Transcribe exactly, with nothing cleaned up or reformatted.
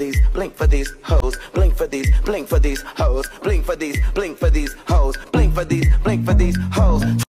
these, blink for these hoes, blink for these, blink for these hoes, blink for these, blink for these hoes, blink for these, blink for these hoes.